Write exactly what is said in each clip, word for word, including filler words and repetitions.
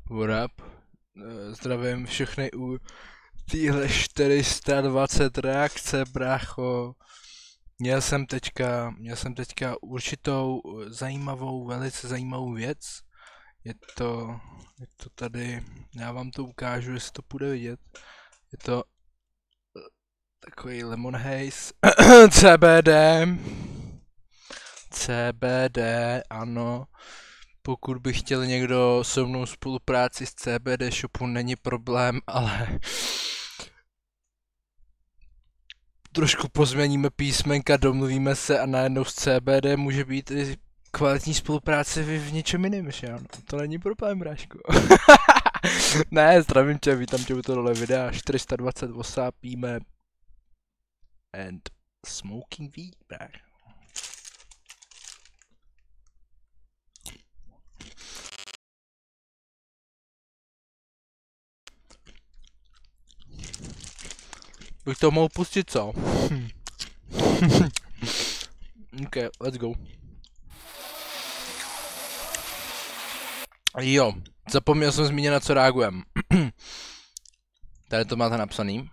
What up? Zdravím všechny u téhle čtyři sta dvacet reakce, brácho. Měl jsem teďka, měl jsem teďka určitou zajímavou, velice zajímavou věc. Je to, je to tady, já vám to ukážu, jestli to půjde vidět. Je to takový lemon haze, C B D. C B D, ano. Pokud by chtěl někdo se mnou spolupráci s C B D shopu, není problém, ale trošku pozměníme písmenka, domluvíme se a najednou s C B D může být i kvalitní spolupráce v, v něčem jiném, že ano? To není problém, bráško. Ne, zdravím tě, vítám tě u tohle videa, čtyři sta dvacet osápíme and smoking weed, bráško. Bych to mohl pustit, co? OK, let's go. Jo, zapomněl jsem zmínit, na co reagujem. Tady to máte napsaný.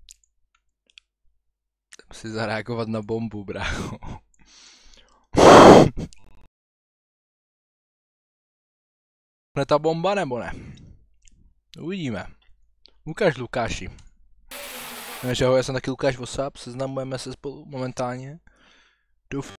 Musí zareagovat na bombu, brácho. Ne ta bomba, nebo ne? Uvidíme. Ukaž, Lukáši. Takže ahoj, já jsem taky Lukáš Vosap, seznamujeme se spolu momentálně. Doufám.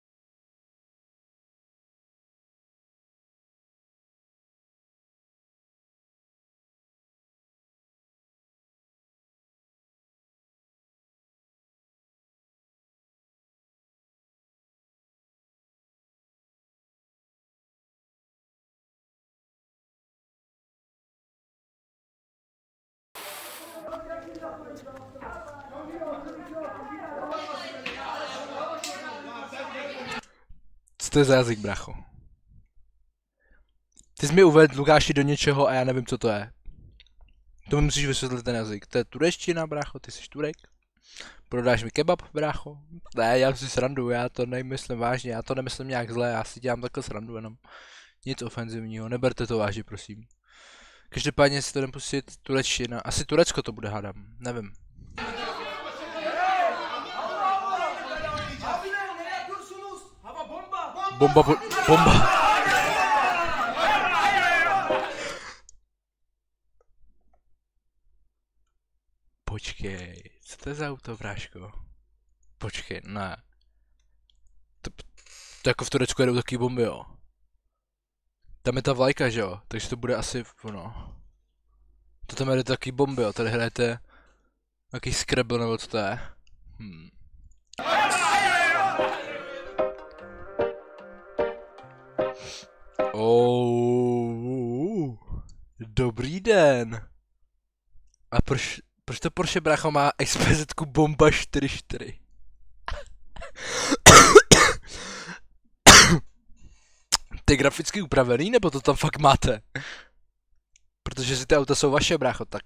Co to je za jazyk, bracho? Ty jsi mi uvedl, Lukáši, do něčeho a já nevím, co to je. To mi musíš vysvětlit ten jazyk. To je turečtina, brácho, ty jsi Turek? Prodáš mi kebab, brácho? Ne, já si srandu, já to nemyslím vážně, já to nemyslím nějak zle, já si dělám takhle srandu jenom. Nic ofenzivního, neberte to vážně, prosím. Každopádně si to jdem pustit turečtina, asi Turecko to bude, hádám, nevím. Bomba, bo bomba. Počkej, co to je za auto, bráško? Počkej, ne. To, to jako v Turecku jedou taky bomby, jo. Tam je ta vlajka, že jo, takže to bude asi, no. To tam jede taky bomby, jo, tady hrajete nějaký Scrabble, nebo co to je. Hmm. Oh, dobrý den. A proč, proč to Porsche, brácho, má X P Z Bomba čtyři čtyři? Ty graficky upravený, nebo to tam fakt máte? Protože si ty auta jsou vaše, brácho, tak.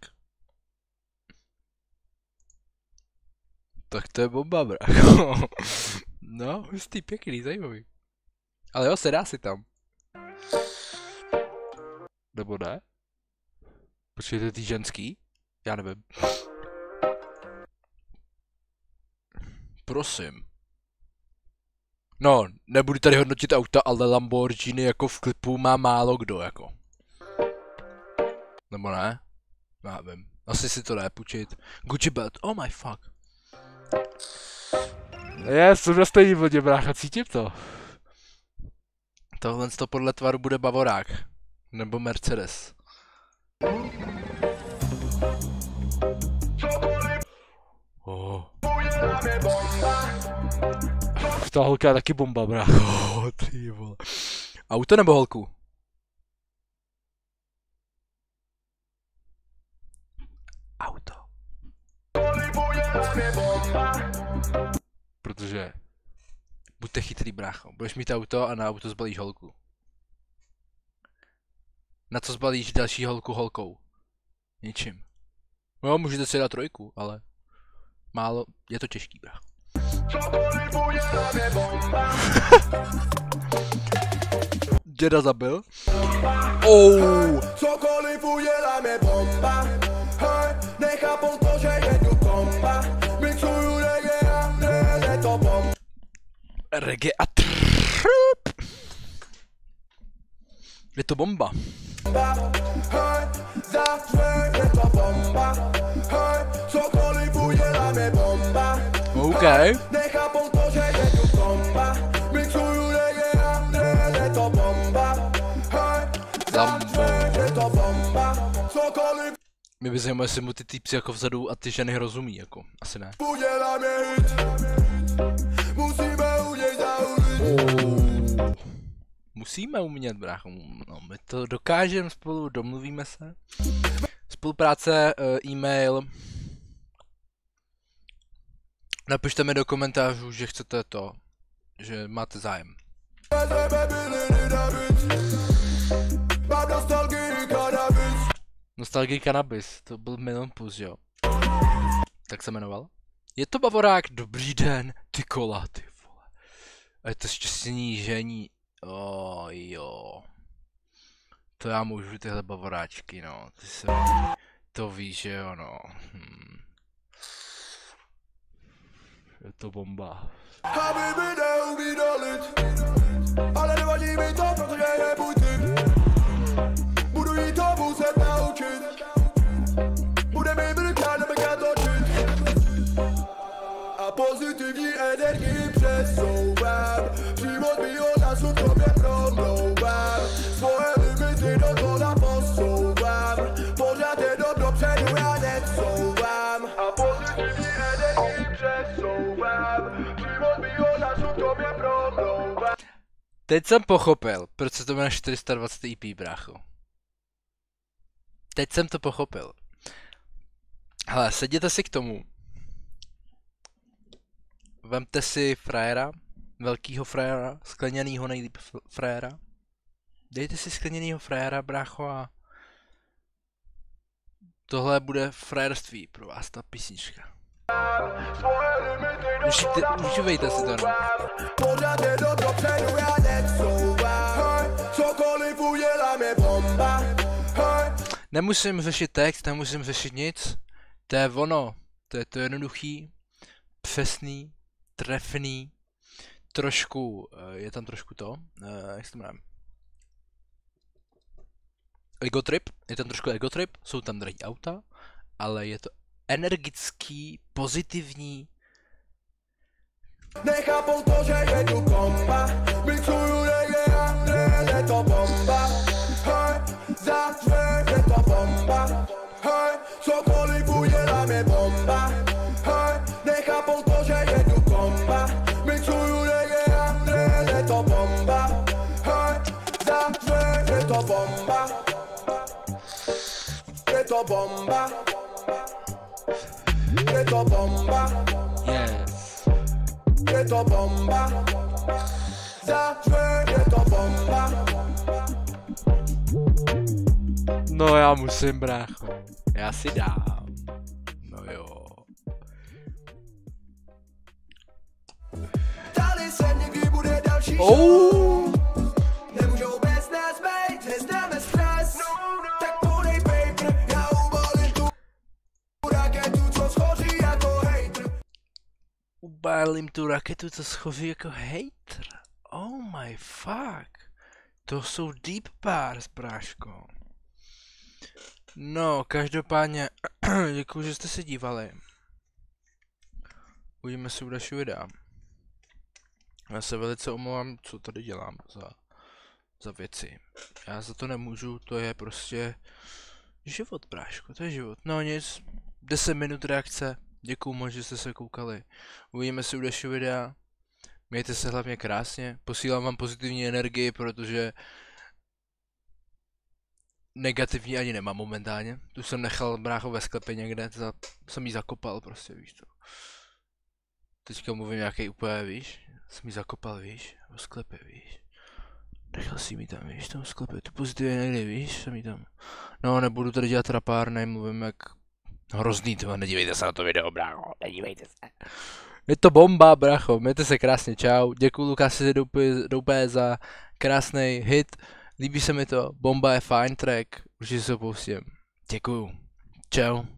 Tak to je bomba, brácho. No, hustý, pěkný, zajímavý. Ale jo, sedá si tam. Nebo ne? Počkejte, ty ženský? Já nevím. Prosím. No, nebudu tady hodnotit auta, ale Lamborghini jako v klipu má málo kdo, jako. Nebo ne? Já vím. Asi si to dá půjčit. Gucci belt, oh my fuck. Je, jsem na stejný vodě, brácha, cítím to. Tohle to podle tvaru bude Bavorák. Nebo Mercedes. Oh. Ta holka je taky bomba, brácho. Ty vole. Auto nebo holku? Auto. Protože buďte chytrý, brácho. Budeš mít auto a na auto zbalíš holku. Na co zbalíš další holku holkou? Ničím. No, můžete si dát trojku, ale málo, je to těžký, brácho. děda zabil. Oh. Cokoliv uděláme bomba. Hej, nechápou to, že je tu komba. Mixuju reggae a trap, je to bomba. Reggae a trap. Je to bomba. Hej, za trap, je to bomba. Hej, cokoliv uděláme bomba. OK. Nechápou to, že je tu komba. Mixuju reggae a trap, je to bomba. Hej, za trap, je to bomba. Cokoliv Mě by zajímalo, jestli mu ty týpci jako vzadu a ty ženy rozumí, jako, asi ne. uděláme hit. Musíme udělat za ulic. Musíme umět, brácho, no, my to dokážeme spolu, domluvíme se. Spolupráce, uh, e-mail. Napište mi do komentářů, že chcete to, že máte zájem. Nostalgii Cannabis, to byl Milion Plus, jo. Tak se jmenoval. Je to Bavorák, dobrý den, ty kola, ty vole. A je to šťastný žení. Oh, jo. To já můžu tyhle bavoráčky, no. Ty se, to víš, že jo, no. Hm. Je to bomba. Habibi neumí dolit, ale nevadí mi to, protože je můj typ. Budu jí to muset naučit. Bude mi brkat, nebeka točit. A pozitivní energii přesouvám. Život mi od nás v tobě promlouvám. Svoje limity do toho posouvám. Pořád je dobro předu, já necouvám. A pozitivní energii přesouvám. Život mi od nás v tobě promlouvám. Teď jsem pochopil, proč se to jmenuje čtyři sta dvacet E P, brácho. Teď jsem to pochopil. Hele, sedněte si k tomu. Vemte si frajera, velkýho frajera, skleněnýho nejlíp frajera. Dejte si skleněnýho frajera, brácho, a tohle bude frajerství pro vás, ta písnička. Užijte, užívejte si to, no. Pořád je do dopředu, já necouvám. Cokoliv uděláme bomba. Nemusím řešit text, nemusím řešit nic. To je ono, to je to jednoduchý, přesný, trefný, trošku, je tam trošku to, jak se to jmenuje? Ego trip, je tam trošku ego trip, jsou tam drahý auta, ale je to energický, pozitivní. Nechápou to, že je tu komba. Mixuju reggae a trap, je to bomba. Hej, za trap, je to bomba. Hej, cokoliv uděláme bomba. Hej, nechápou to, že je tu komba. Mixuju reggae a trap, je to bomba. Hej, za trap, je to bomba. Je to bomba. Je to bomba. Yes. Je to bomba. Za trap, je to bomba. No já musím, brácho. Já si dám. No jo. Tady se někdy bude další Oh. show. Nemůžou bez nás bejt, neznáme stres. Tak podej paper, já ubalím tu raketu, co schoří jako hejtr. Ubálím tu raketu, co schoří jako hater. Oh my fuck. To jsou deep bars, bráško. No, každopádně, děkuji, že jste se dívali. Uvidíme se u dalšího videa. Já se velice omlouvám, co tady dělám za, za věci. Já za to nemůžu, to je prostě život, bráško, to je život. No nic, deset minut reakce, děkuji moc, že jste se koukali. Uvidíme se u dalšího videa. Mějte se hlavně krásně, posílám vám pozitivní energii, protože negativní ani nemám momentálně. Tu jsem nechal, brácho, ve sklepě někde, za, jsem jí zakopal prostě, víš to. Teďka mluvím nějaký úplně, víš, jsem jí zakopal, víš, ve sklepě, víš. Nechal si mi tam, víš, tam v sklepě, tu pozitivní energii, víš, jsem jí tam. No, nebudu tady dělat rapárny, mluvím jak hrozný, to nedívejte se na to video, brácho, nedívejte se. Je to bomba, bracho, mějte se krásně, čau. Děkuju Lukáši Doupé za krásný hit. Líbí se mi to, Bomba je fajn track, určitě se ho pustím. Děkuju. Čau.